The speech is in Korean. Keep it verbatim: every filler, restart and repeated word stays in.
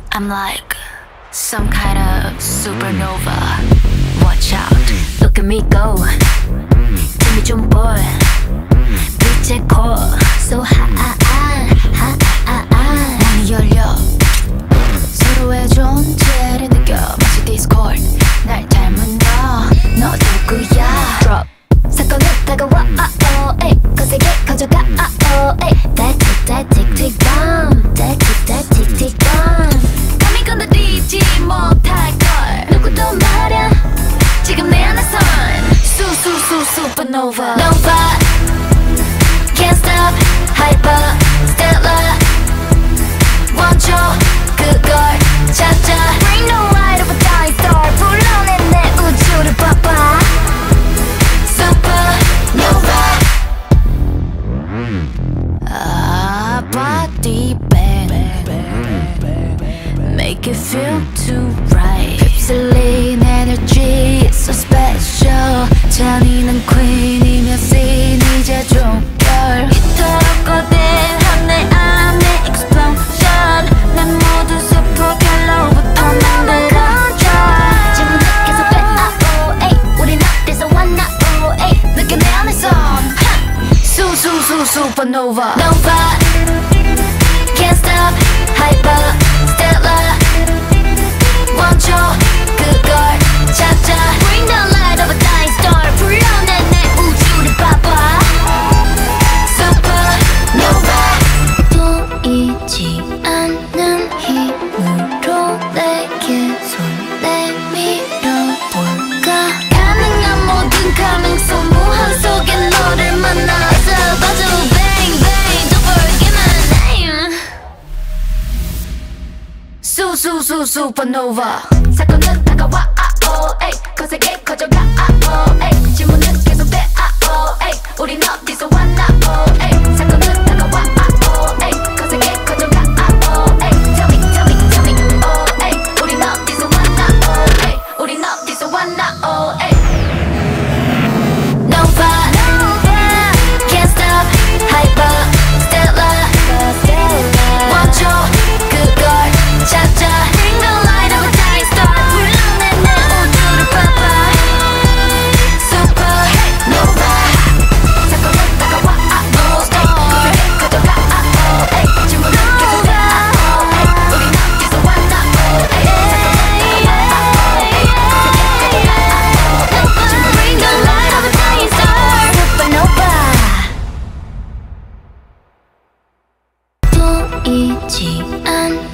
I'm like some kind of supernova. Watch out, look at me go. 재미 좀 볼 빛의 core. So high, high, high. 문이 열려 서로의 존재를 느껴 마치 디스코드. 날 닮은 너, 너 누구야? Drop 사건은 다가와. Oh, ay, 거세게 커져가. Oh, ay, that tick, that tick, tick bomb. That tick, that tick, tick bomb. 감히 건드리지 못할 걸 누구도 말야 지금 내 안에선 수수수 supernova. Nova can't stop hyper stellar. 원초 그걸 찾아. Bring the light of a dying star. 불러내 내 우주를 봐봐. Supernova. Ah, body bang, make it feel too right. 휩쓸린 energy so special. 잔인한 queen이며 scene 이제 종결. 이토록 거대한 내 안의 explosion. 난 모두 super gallo부터 만들어져. 지금 느껴서 돼. Oh, ay, 우린 어디서 왔나? Oh, ay, 느껴 내 안에선 수수수 supernova. Nova can't stop hyper stellar. 원초 그걸 찾아. Bring the light of a dying star. 불러내 내 우주를 봐봐. Supernova. 보이지 않는 힘으로 내게 손 내밀어볼까. 가능한 모든 가능성 무한 속에 너를 만나서 봐줘. Bang bang don't forget my name. 수수수 supernova. 사건은 다가와. Oh, ay, 거세게 커져가. Oh, ay, 질문은 계속돼. Oh, ay, 우린 어디서 왔나? Oh, ay, 사건은 다가와. Oh, ay, 거세게 커져가. Oh, ay, tell me, tell me, tell me. Oh, ay, 우린 어디서 왔나? Oh, ay, 우린 어디서 왔나? Oh, ay. Nova can't stop hyper stellar. 원초 그걸 찾아. Bring the light of a dying star. 불러내 내 우주를 봐봐. Supernova. 사건은 다가와. Oh, ay, 거세게 커져가. Oh, ay, 질문은 계속돼. Oh, ay, 우린 어디서 왔나? Oh, ay, 사건은 다가와. Oh, ay, 거세게 커져가. Oh, ay, 질문은 Bring the light of a dying star. Supernova. 보이지 않는